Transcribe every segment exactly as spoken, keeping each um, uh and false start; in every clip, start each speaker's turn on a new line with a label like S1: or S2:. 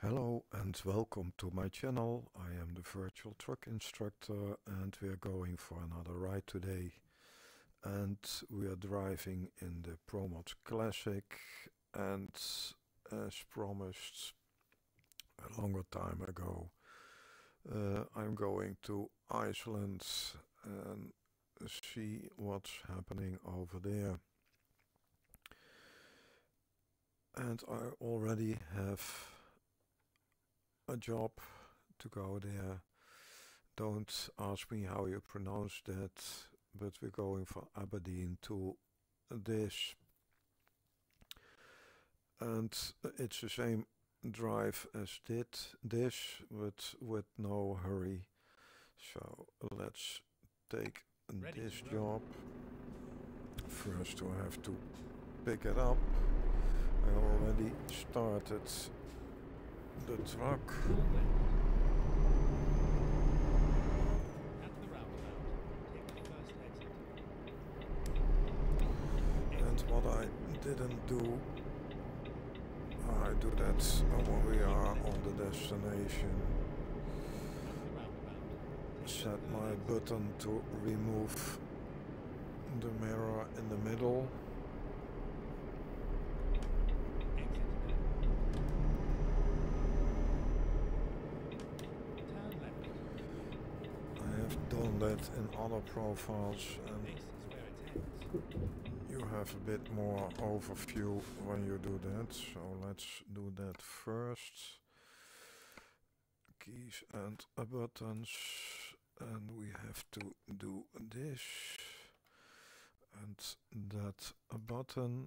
S1: Hello and welcome to my channel. I am the virtual truck instructor and we are going for another ride today. And we are driving in the ProMods Classic, and as promised a longer time ago, uh, I'm going to Iceland and see what's happening over there. And I already have a job to go there. Don't ask me how you pronounce that, but we're going from Aberdeen to this. And it's the same drive as did this, but with no hurry. So let's take Ready this job. First I have to pick it up. I already started the truck. And what I didn't do, I do that when we are on the destination. Set my button to remove the mirror in the middle. Done that in other profiles, and you have a bit more overview when you do that. So let's do that first. Keys and uh, buttons, and we have to do this and that a button.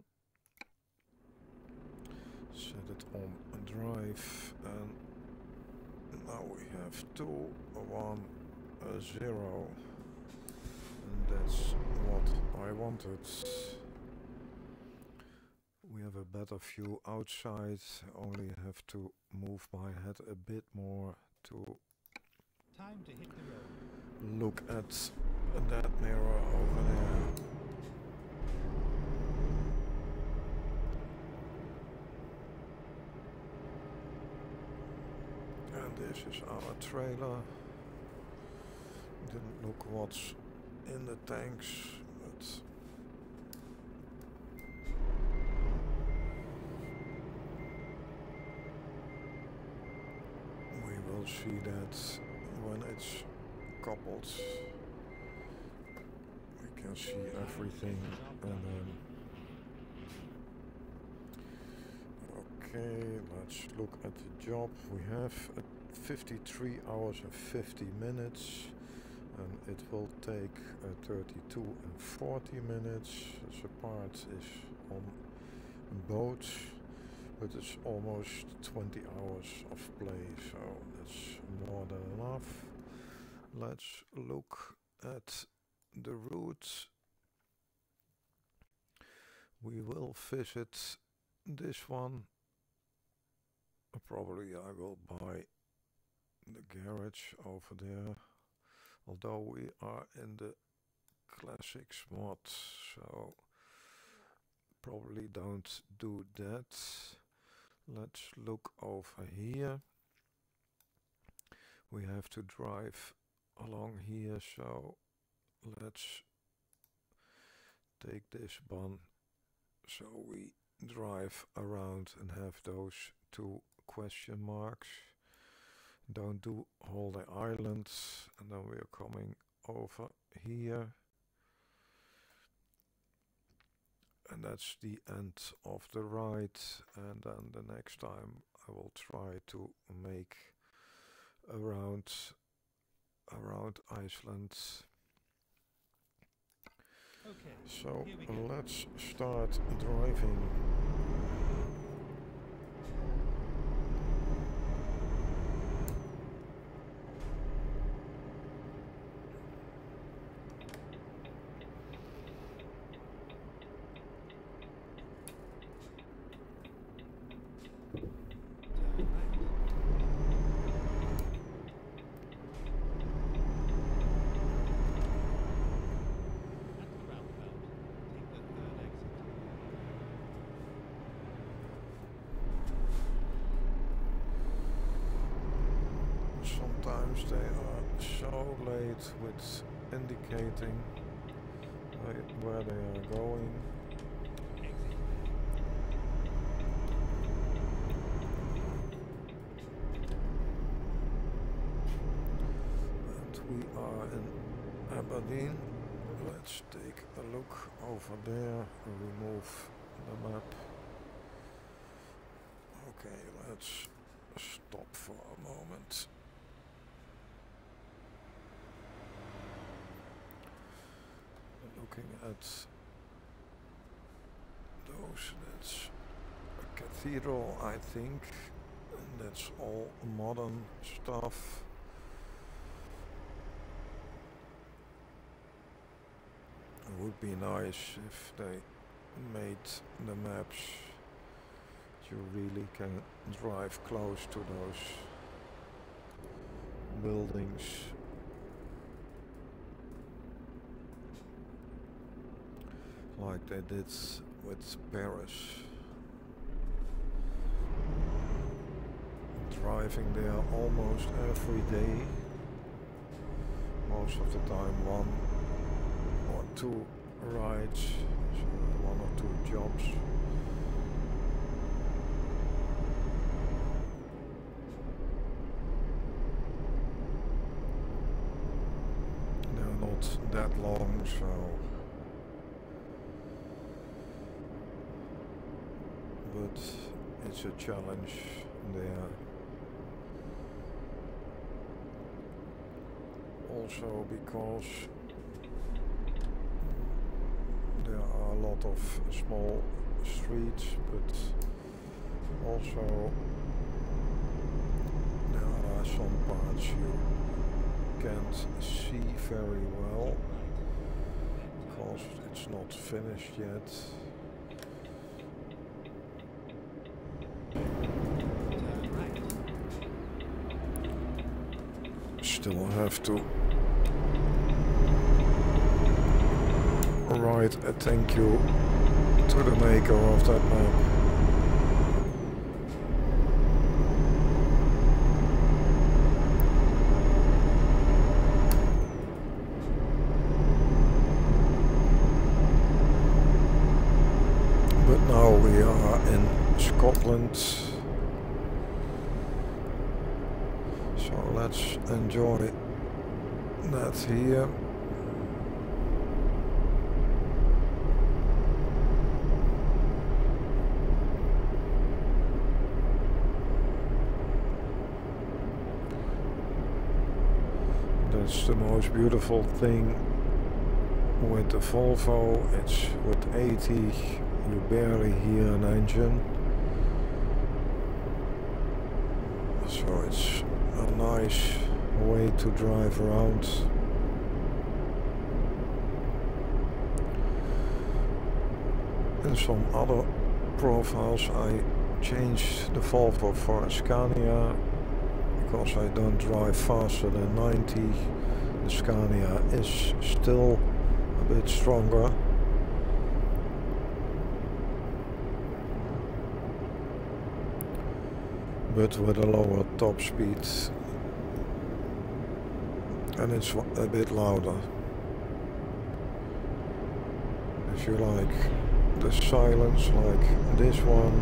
S1: Set it on drive, and now we have two, one. A zero, and that's what I wanted. We have a better view outside. Only have to move my head a bit more to, Time to hit the road. Look at that mirror over there. And this is our trailer. Didn't look what's in the tanks, but we will see that when it's coupled. We can see everything, and then okay, let's look at the job. We have uh, fifty-three hours and fifty minutes. And it will take uh, thirty-two and forty minutes. The part is on boat, but it's almost twenty hours of play, so that's more than enough. Let's look at the route. We will visit this one. Probably I will buy the garage over there. Although we are in the classics mod, so probably don't do that. Let's look over here. We have to drive along here, so let's take this one so we drive around and have those two question marks. Don't do all the islands, and then we are coming over here, and that's the end of the ride. And then the next time I will try to make around around Iceland. Okay, so let's start driving. sometimes they are so late with indicating where they are going. And we are in Aberdeen. Let's take a look over there and remove the map. Okay, let's stop for a moment. Looking at those, that's a cathedral, I think, and that's all modern stuff. It would be nice if they made the maps you really can drive close to those buildings. Like they did with Paris. Driving there almost every day. Most of the time one or two rides, so one or two jobs. They're not that long, so but it's a challenge there. Also because there are a lot of small streets, but also there are some parts you can't see very well because it's not finished yet. Still have to write a thank you to the maker of that map. But now we are in Scotland. So let's enjoy that here. That's the most beautiful thing with the Volvo. It's with eighty, you barely hear an engine. So it's a nice way to drive around. In some other profiles I changed the Volvo for a Scania because I don't drive faster than ninety. The Scania is still a bit stronger. But with a lower top speed, and it's a bit louder. If you like the silence like this one,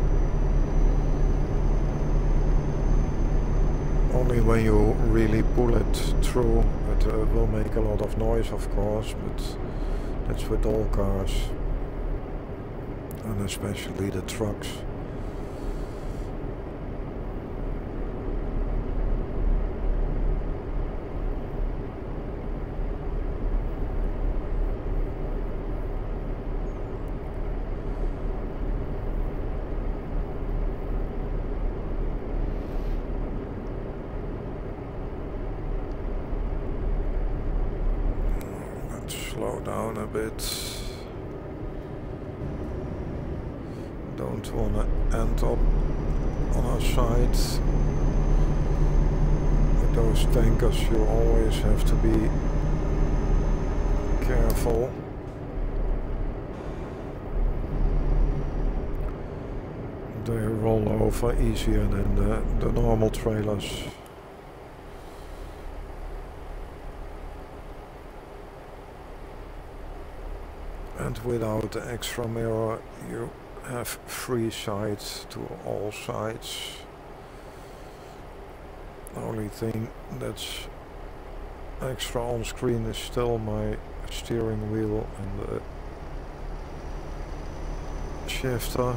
S1: only when you really pull it through it uh, will make a lot of noise, of course, but that's with all cars and especially the trucks. Slow down a bit. Don't want to end up on our side. With those tankers you always have to be careful. They roll over easier than the, the normal trailers. And without the extra mirror you have free sight to all sides. The only thing that's extra on screen is still my steering wheel and the shifter.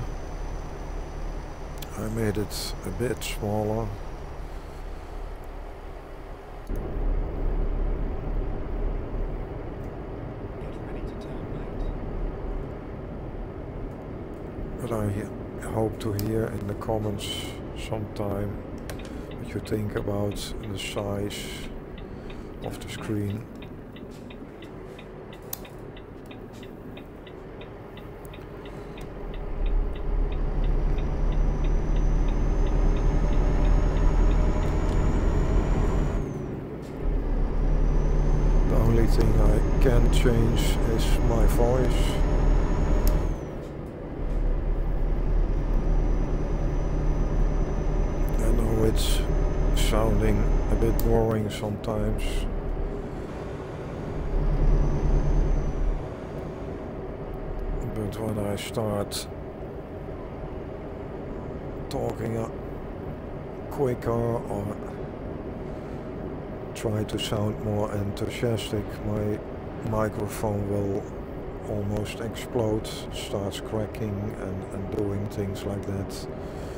S1: I made it a bit smaller. But I hope to hear in the comments sometime what you think about the size of the screen. The only thing I can change is my voice. It's sounding a bit boring sometimes. But when I start talking uh, quicker or try to sound more enthusiastic, my microphone will almost explode, starts cracking and, and doing things like that.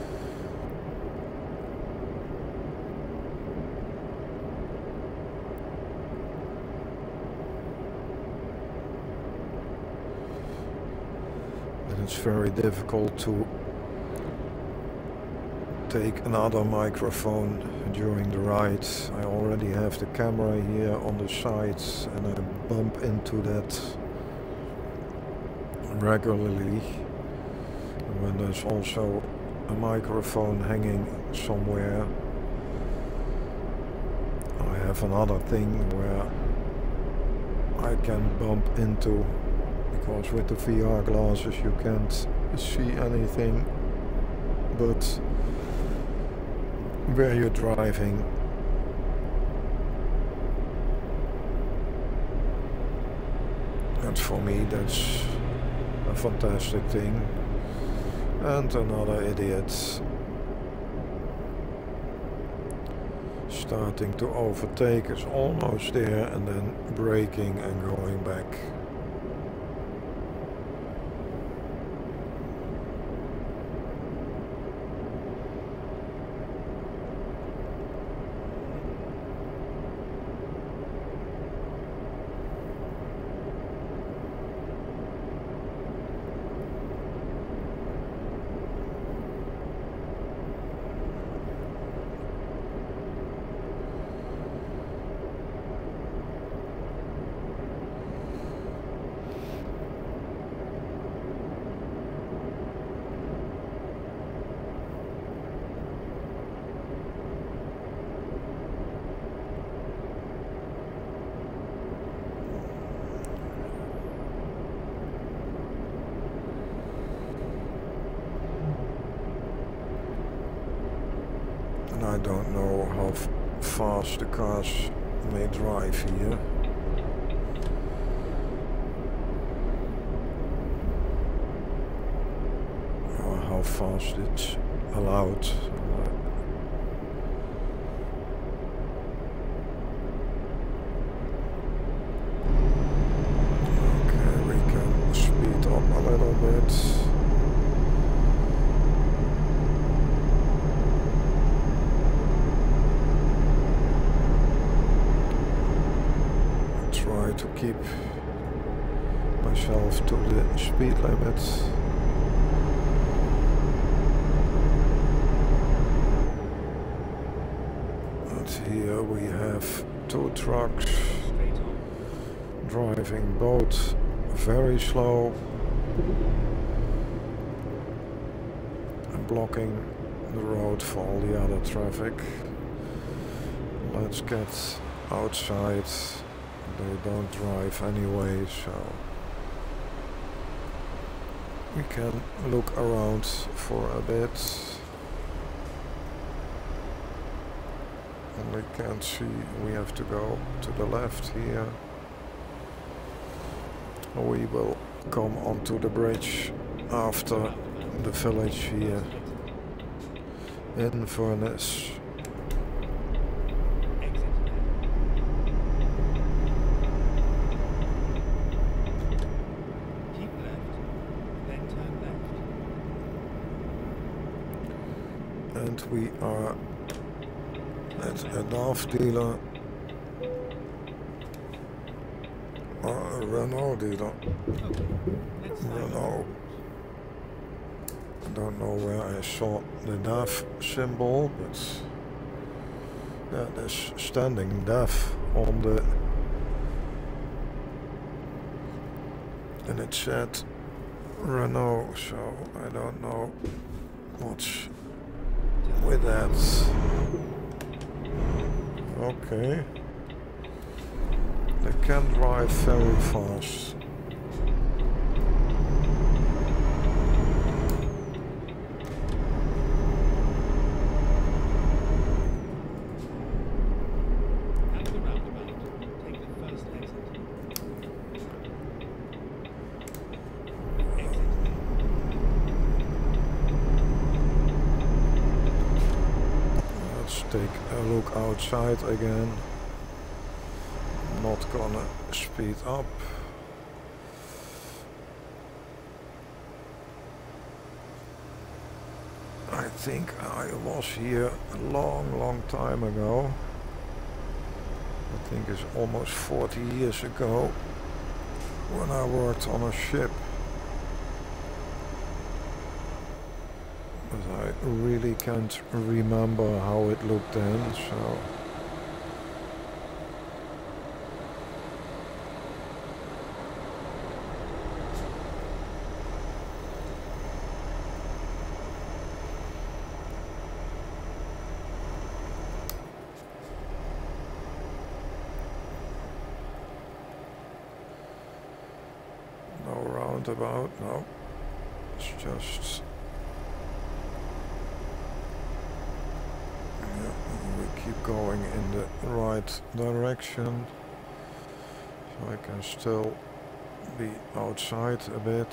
S1: It's very difficult to take another microphone during the ride. I already have the camera here on the side and I bump into that regularly. And when there's also a microphone hanging somewhere, I have another thing where I can bump into. Because with the V R glasses you can't see anything but where you're driving. And for me that's a fantastic thing. And another idiot starting to overtake is almost there and then braking and going back. I don't know how f fast the cars may drive here. Or how fast it's allowed. Okay, we can speed up a little bit. To keep myself to the speed limit. And here we have two trucks driving both very slow and blocking the road for all the other traffic. Let's get outside. They don't drive anyway, so we can look around for a bit. And we can't see, we have to go to the left here. We will come onto the bridge after the village here. Inverness.
S2: Keep left, then turn left.
S1: And we are at a Daft dealer. Uh, Renault dealer. Renault. I don't know where I saw the D A F symbol, but yeah, there's standing D A F on the, and it said Renault, so I don't know what's with that. Okay. They can drive very fast.
S2: At the roundabout, take the first exit. Exit.
S1: Let's take a look outside again. Not gonna speed up. I think I was here a long, long time ago. I think it's almost forty years ago when I worked on a ship. But I really can't remember how it looked then, so. About no, it's just yeah, we keep going in the right direction, so I can still be outside a bit.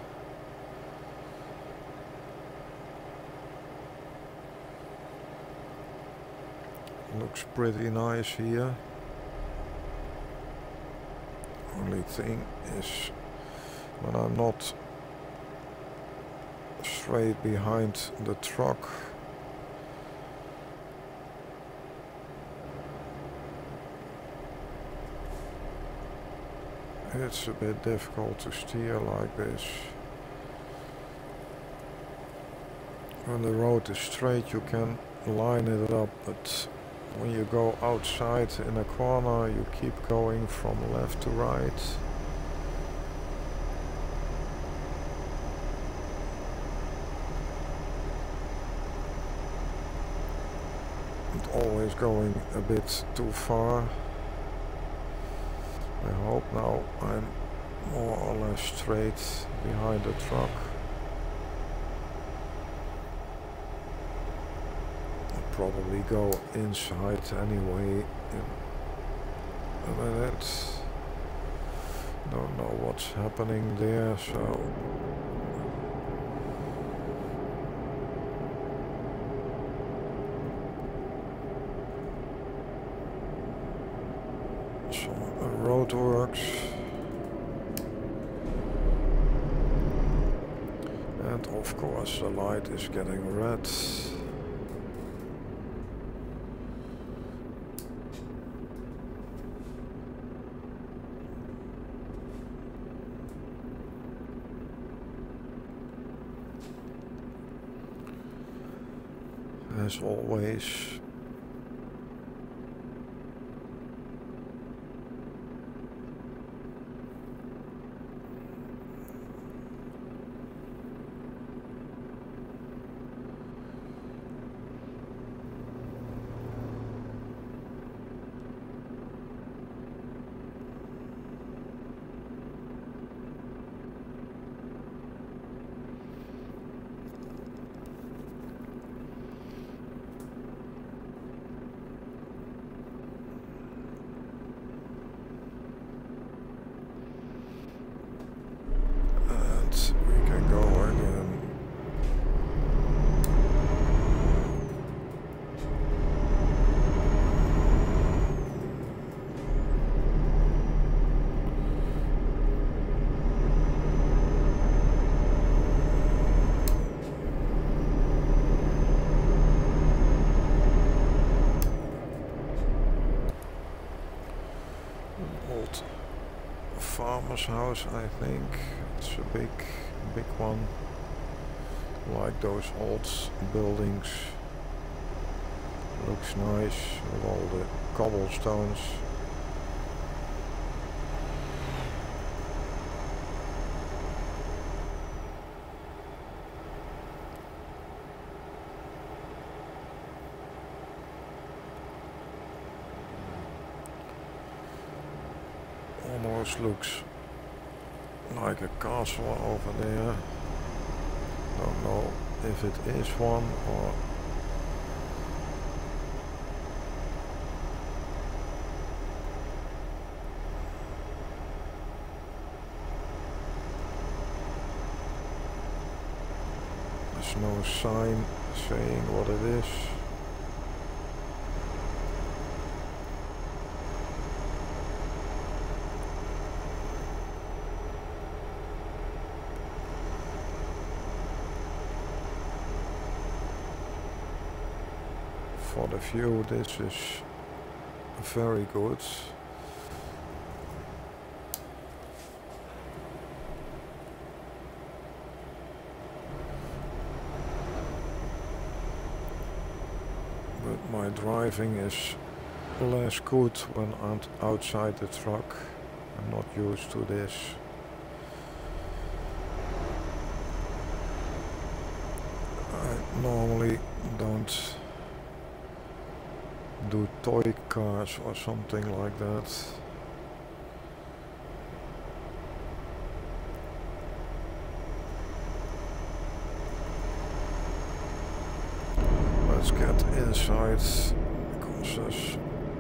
S1: Looks pretty nice here. Only thing is, when I'm not straight behind the truck, it's a bit difficult to steer like this. When the road is straight you can line it up, but when you go outside in a corner you keep going from left to right. Always going a bit too far. I hope now I'm more or less straight behind the truck. I'll probably go inside anyway in a minute. Don't know what's happening there, so roadworks, and of course the light is getting red. As always, farmer's house, I think. It's a big, big one. Like those old buildings. Looks nice with all the cobblestones. Almost looks like a castle over there. Don't know if it is one or there's no sign saying what it is. For the view, this is very good. But my driving is less good when I'm outside the truck. I'm not used to this. I normally don't do toy cars or something like that. Let's get inside because there's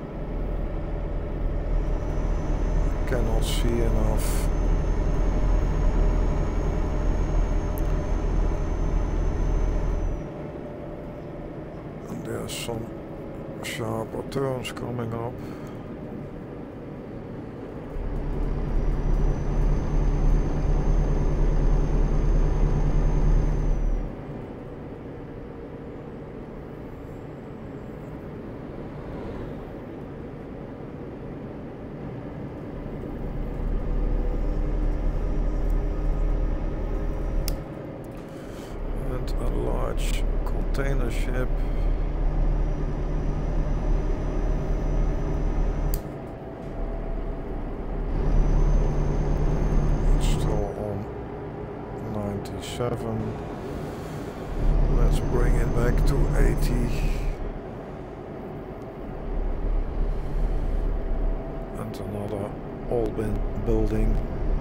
S1: I cannot see enough. And there's some sharper turns coming up. And a large container ship. Seven. Let's bring it back to eighty. And another old building.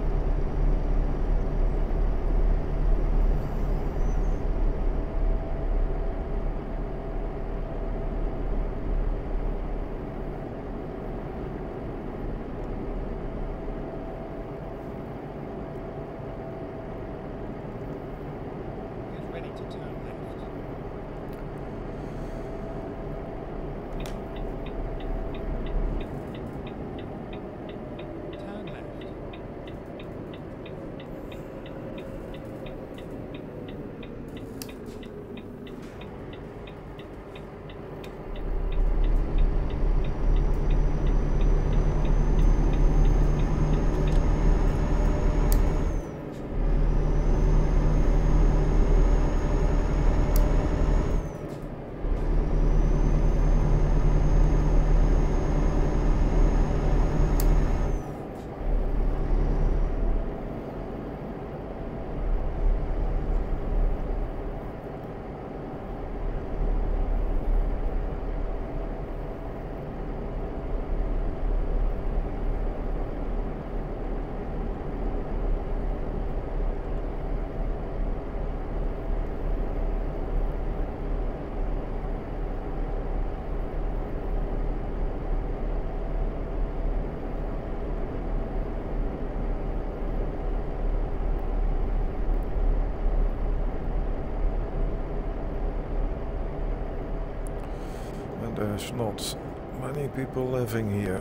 S1: There's not many people living here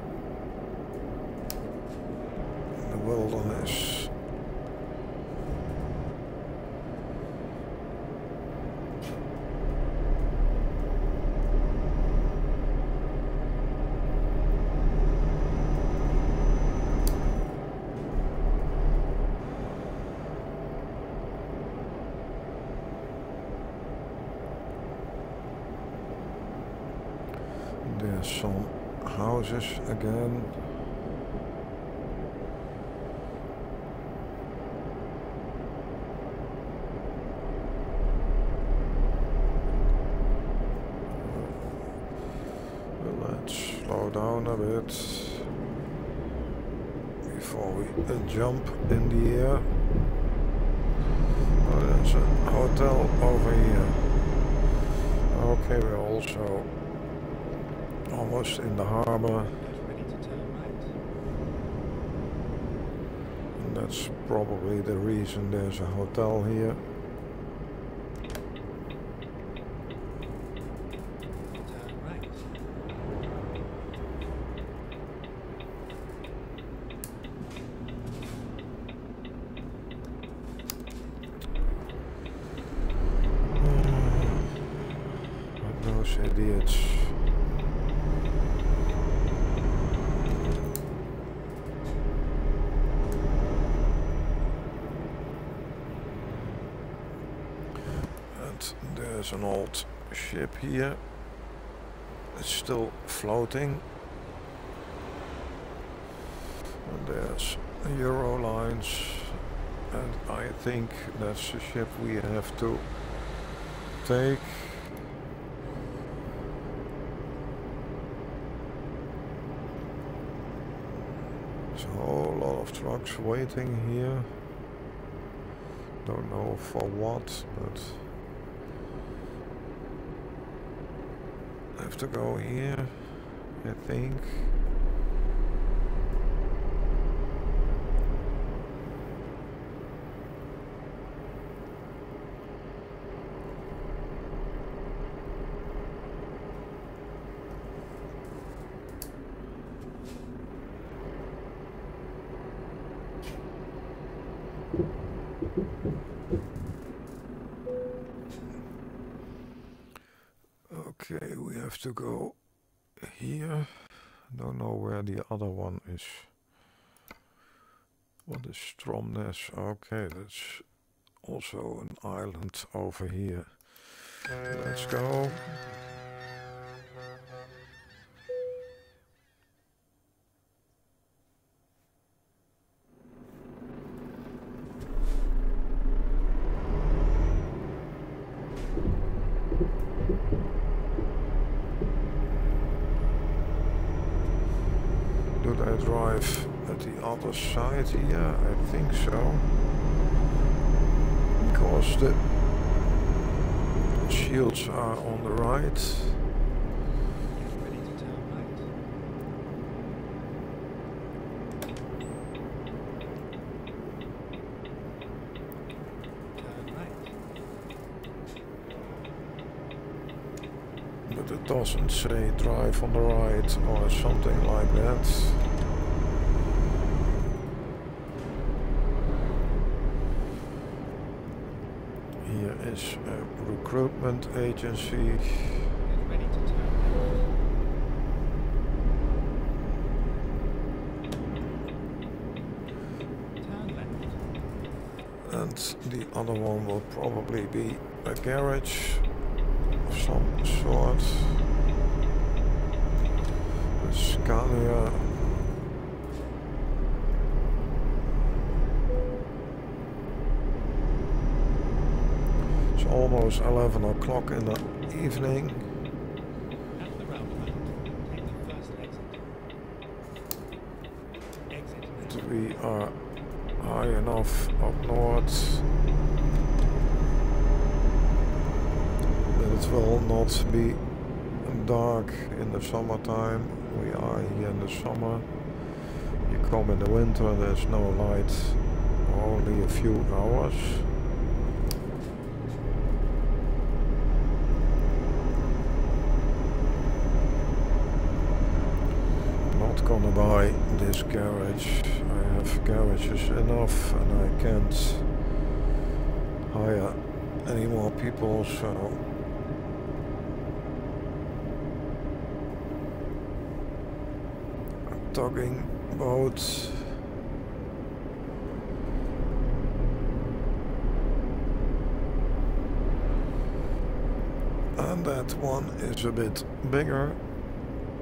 S1: in the wilderness. There's some houses again. Let's slow down a bit before we uh, jump in the air. Oh, there's a hotel over here. Okay, we're also almost in the harbor.
S2: Get ready to turn right.
S1: And that's probably the reason there's a hotel here.
S2: Turn right.
S1: What those idiots. There's an old ship here. It's still floating. And there's Euro lines. And I think that's the ship we have to take. There's a whole lot of trucks waiting here. Don't know for what, but I have to go here, I think. Okay, we have to go here. Don't know where the other one is. What is Stromness? Okay, that's also an island over here. Let's go. Did I drive at the other side here? I think so. Because the shields are on the right.
S2: Get ready to turn right. Turn right.
S1: But it doesn't say drive on the right or something like that. Here is a recruitment agency.
S2: Get ready to turn left. Turn left.
S1: And the other one will probably be a garage of some sort. A Scania. It's almost eleven o'clock in the evening.
S2: At the roundabout, take the first exit. Exit left.
S1: We are high enough up north that it will not be dark in the summertime. We are here in the summer. You come in the winter, there's no light, only a few hours. Not gonna buy this garage. I have garages enough and I can't hire any more people, so I'm tugging boats. And that one is a bit bigger.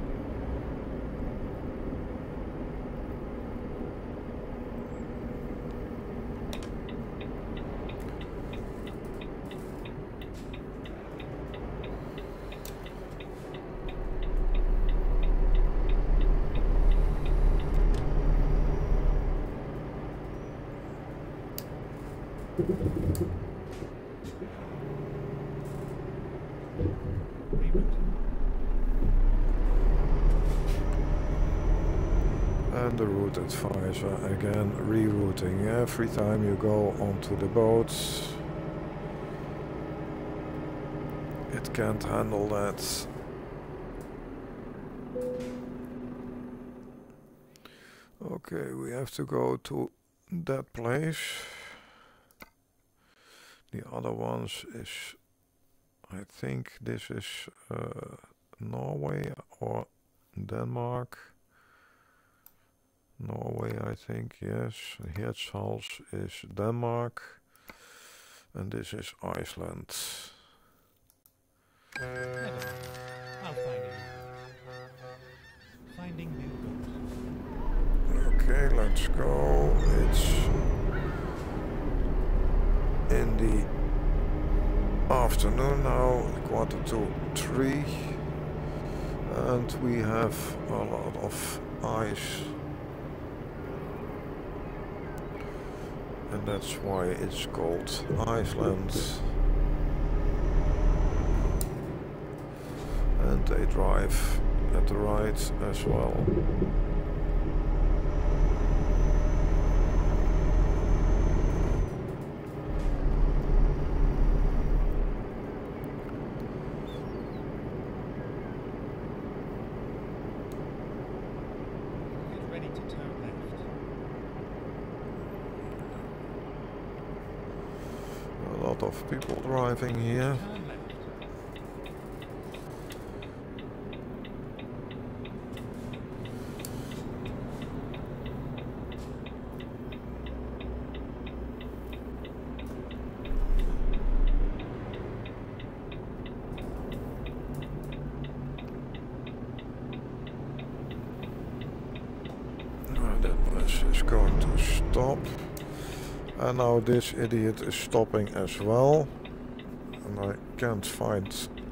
S1: And the route advisor again rerouting. Every time you go onto the boats, it can't handle that. Okay, we have to go to that place. The other ones is, I think this is uh, Norway or Denmark. Norway, I think, yes. Hirtshals is Denmark. And this is Iceland.
S2: Never mind. I'll find it. Finding new boat.
S1: Okay, let's go. It's in the afternoon now, quarter to three. And we have a lot of ice. And that's why it's called Iceland. And they drive at the right as well.
S2: Get ready to turn left.
S1: A lot of people driving here.
S2: Turn left.
S1: That bus is going to stop. And now this idiot is stopping as well. And I can't find...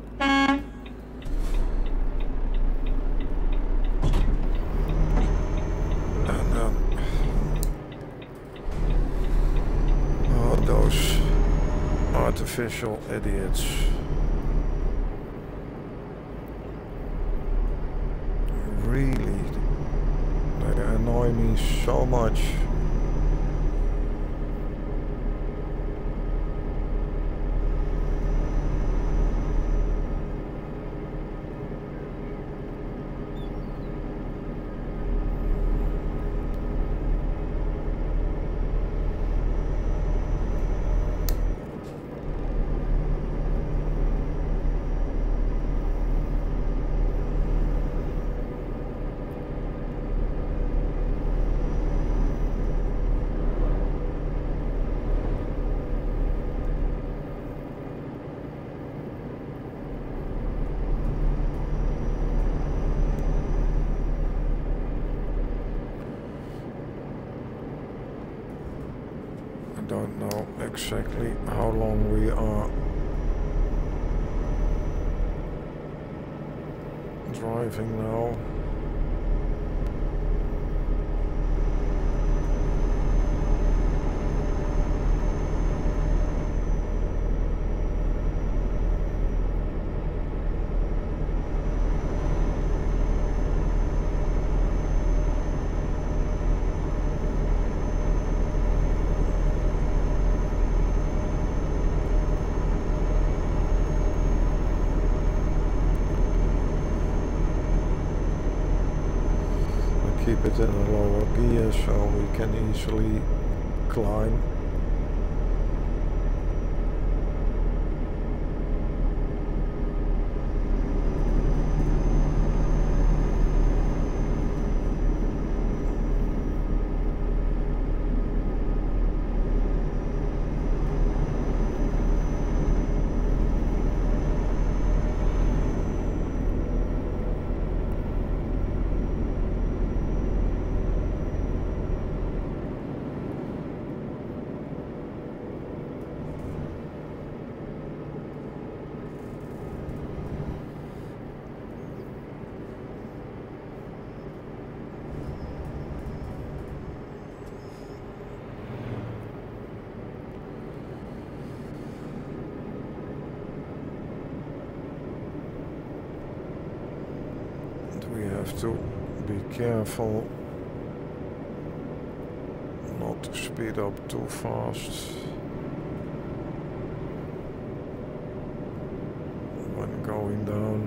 S1: And then... Oh, those artificial idiots. Really, they annoy me so much. Don't know exactly how long we are driving now. Keep it in a lower gear so we can easily climb. we have to be careful not to speed up too fast when going down.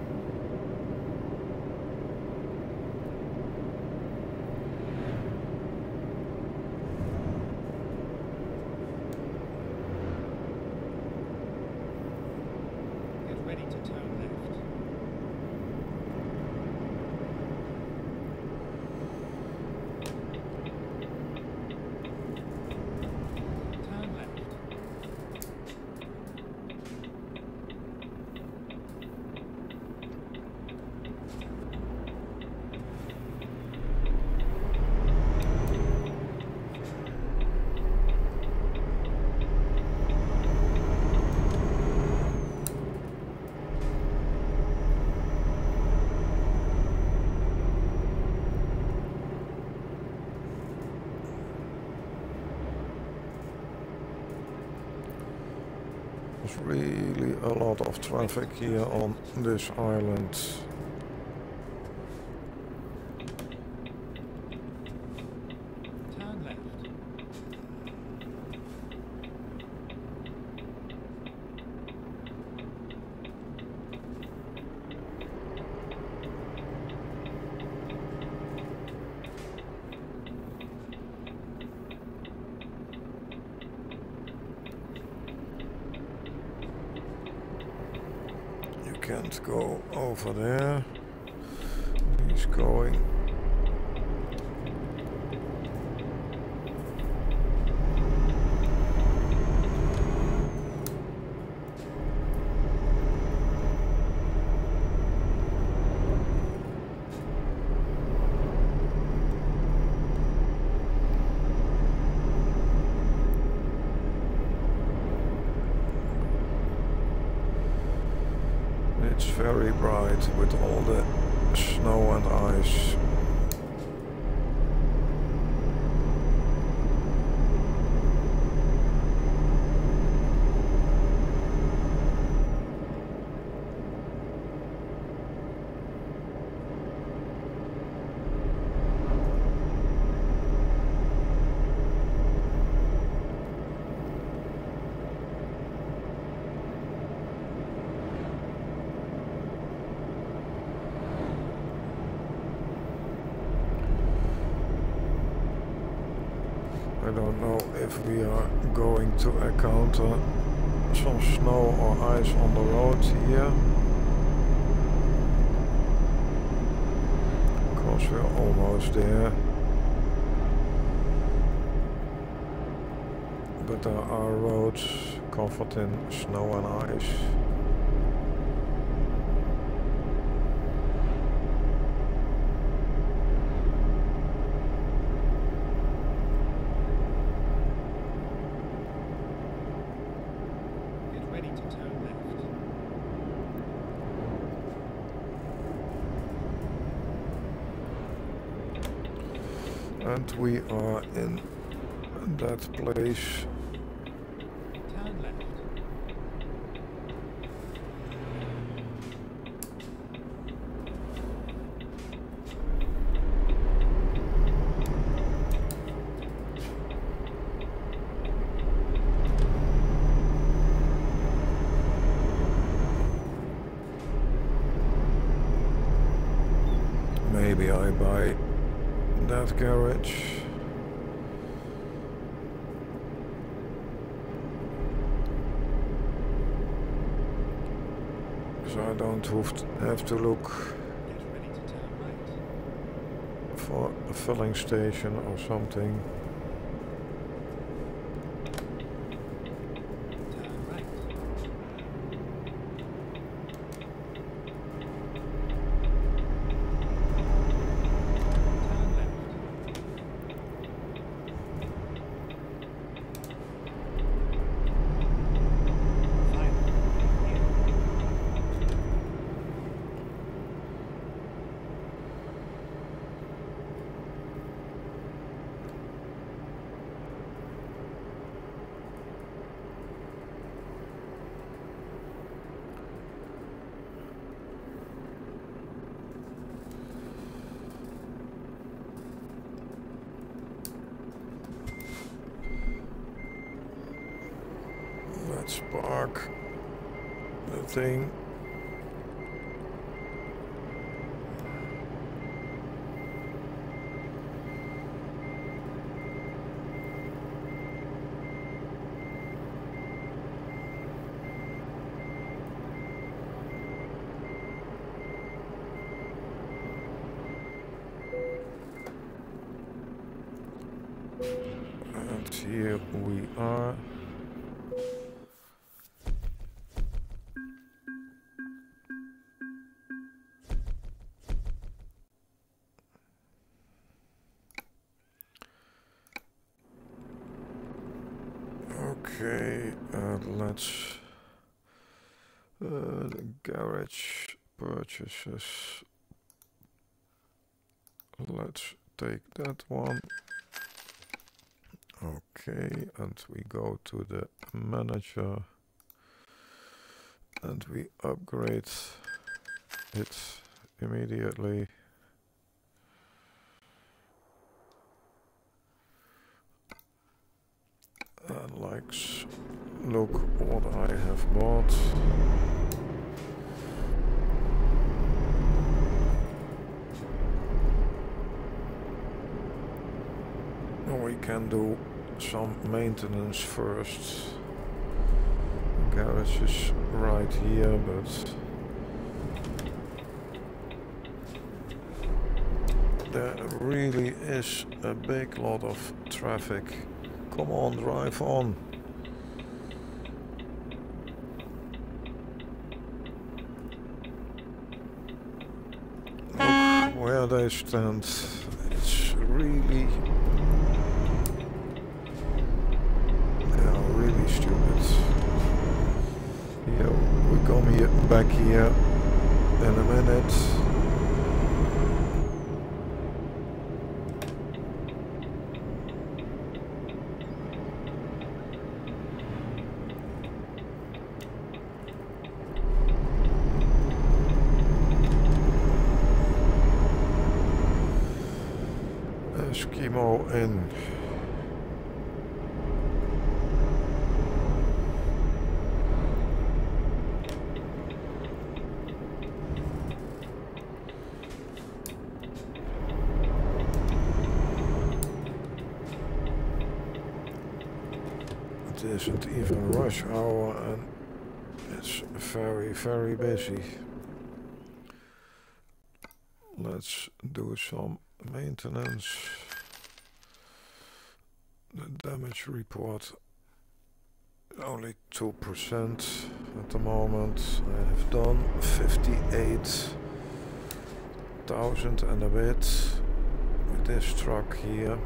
S2: Get ready to turn left. Turn left.
S1: There's really a lot of traffic here on this island.
S2: Turn left.
S1: You can't go over there. He's going. It's very bright with all the snow and ice. I don't know if we are going to encounter some snow or ice on the road here, because we're almost there. But there are roads covered in snow and ice.
S2: Get ready to turn left.
S1: And we are in that place.
S2: Turn left.
S1: Maybe I buy that garage. So I don't have to, have to look
S2: Get ready to turn right.
S1: for a filling station or something.
S2: Turn right. Turn left. Finally, here.
S1: let's park the thing. And here we are. Okay, uh, let's uh, the garage purchases. Let's take that one. Okay, and we go to the manager and we upgrade it immediately. And like, look what I have bought. We can do some maintenance first. The garage is right here, but there really is a big lot of traffic. Come on, drive on. Look where they stand. It's really, yeah, really stupid. Yeah, we come here back here in a minute. Eskimo in. It isn't even rush hour and it's very, very busy. Let's do some maintenance. The damage report only two percent at the moment. I have done fifty-eight thousand and a bit with this truck here.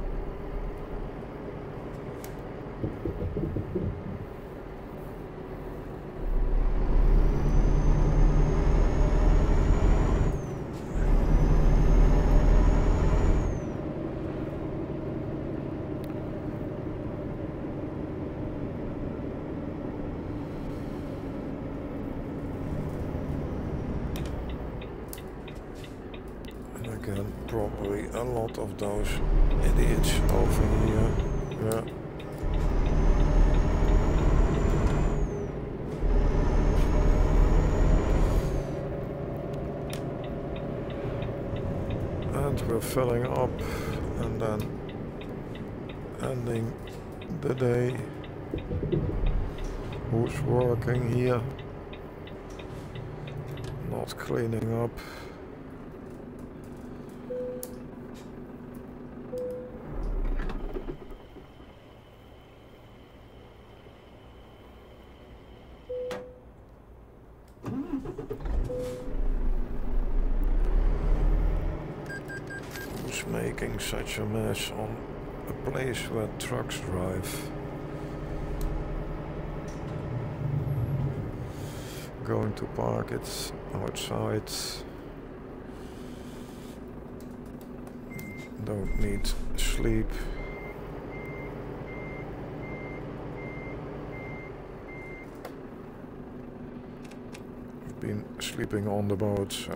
S1: Again, probably a lot of those idiots over here. Yeah. And we're filling up and then ending the day. Who's working here? Not cleaning up. Making such a mess on a place where trucks drive. Going to park it outside. Don't need sleep. I've been sleeping on the boat, so.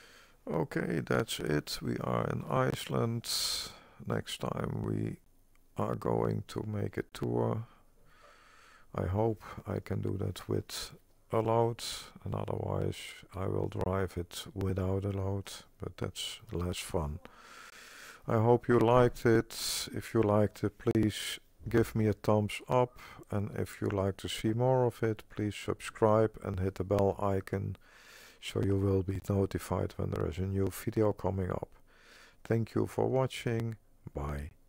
S1: Okay, that's it. We are in Iceland. Next time we are going to make a tour. I hope I can do that with a load, and otherwise I will drive it without a load, but that's less fun. I hope you liked it. If you liked it, please give me a thumbs up, and if you like to see more of it, please subscribe and hit the bell icon so you will be notified when there is a new video coming up. Thank you for watching. Bye.